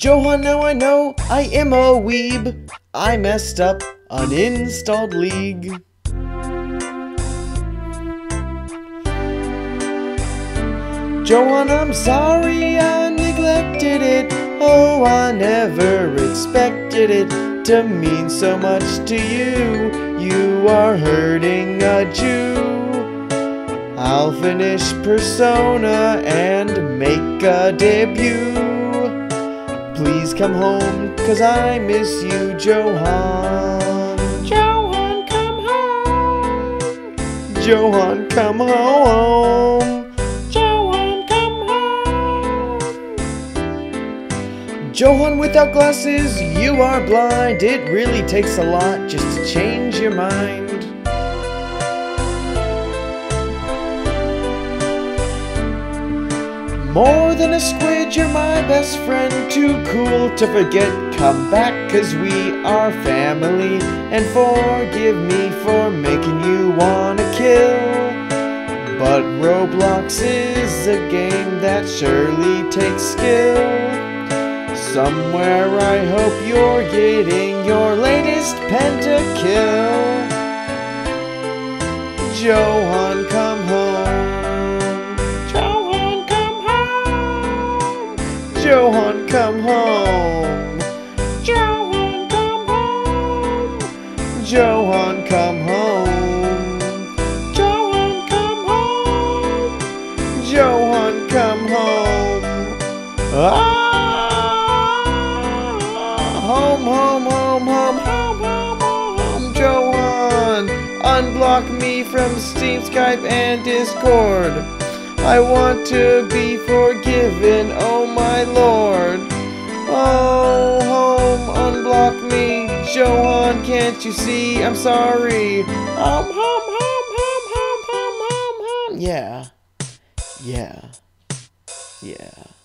Johan, now I know I am a weeb. I messed up, uninstalled League. Johan, I'm sorry I neglected it. Oh, I never expected it to mean so much to you. You are hurting a Jew. I'll finish Persona and make a debut. Please come home, 'cause I miss you, Johan. Johan, come home. Johan, come home. Johan, come home. Johan, without glasses, you are blind. It really takes a lot just to change your mind. More than a squid, you're my best friend. Too cool to forget, come back, 'cause we are family. And forgive me for making you wanna kill. But Roblox is a game that surely takes skill. Somewhere I hope you're getting your latest pentakill. Johan, come home. Johan, come home. Johan, come home. Johan, come home. Johan, come home. Johan, come home. Home, home, home, home, home, home, home. Johan, unblock me from Steam, Skype, and Discord. I want to be forgiven, oh my lord. Oh, home, unblock me. Johan, can't you see? I'm sorry. Home, home, home, home, home, home, home, home. Yeah. Yeah. Yeah.